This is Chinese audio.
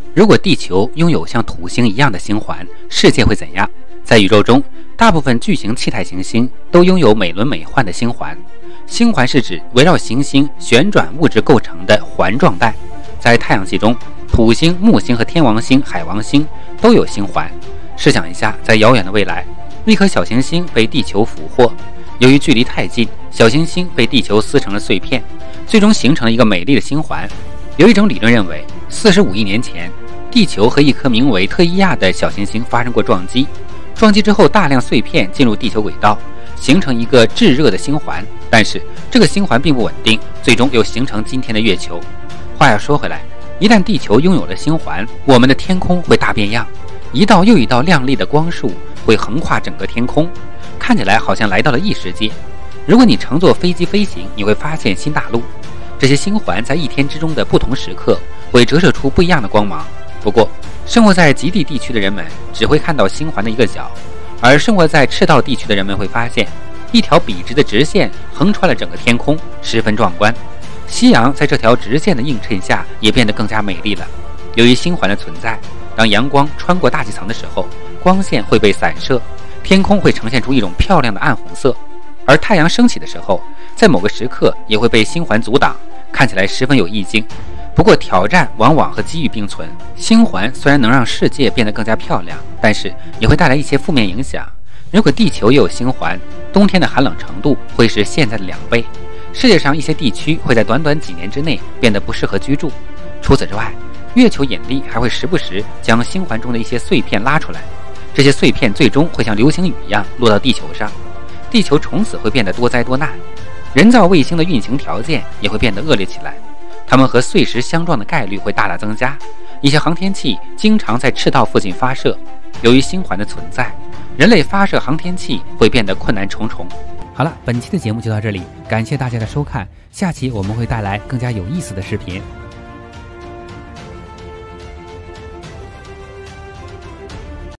如果地球拥有像土星一样的星环，世界会怎样？在宇宙中，大部分巨型气态行星都拥有每轮每换的星环。星环是指围绕行星旋转物质构成的环状带。在太阳系中，土星、木星和天王星、海王星都有星环。试想一下，在遥远的未来，一颗小行星被地球俘获，由于距离太近，小行星被地球撕成了碎片，最终形成了一个美丽的星环。有一种理论认为，45亿年前，地球和一颗名为特伊亚的小行星发生过撞击，撞击之后大量碎片进入地球轨道，形成一个炙热的星环。但是这个星环并不稳定，最终又形成今天的月球。话要说回来，一旦地球拥有了星环，我们的天空会大变样，一道又一道亮丽的光束会横跨整个天空，看起来好像来到了异世界。如果你乘坐飞机飞行，你会发现新大陆。这些星环在一天之中的不同时刻会折射出不一样的光芒。不过，生活在极地地区的人们只会看到星环的一个角，而生活在赤道地区的人们会发现，一条笔直的直线横穿了整个天空，十分壮观。夕阳在这条直线的映衬下也变得更加美丽了。由于星环的存在，当阳光穿过大气层的时候，光线会被散射，天空会呈现出一种漂亮的暗红色。而太阳升起的时候，在某个时刻也会被星环阻挡，看起来十分有意境。不过挑战往往和机遇并存，星环虽然能让世界变得更加漂亮，但是也会带来一些负面影响。如果地球也有星环，冬天的寒冷程度会是现在的2倍，世界上一些地区会在短短几年之内变得不适合居住。除此之外，月球引力还会时不时将星环中的一些碎片拉出来，这些碎片最终会像流星雨一样落到地球上，地球从此会变得多灾多难，人造卫星的运行条件也会变得恶劣起来，它们和碎石相撞的概率会大大增加，一些航天器经常在赤道附近发射。由于星环的存在，人类发射航天器会变得困难重重。好了，本期的节目就到这里，感谢大家的收看，下期我们会带来更加有意思的视频。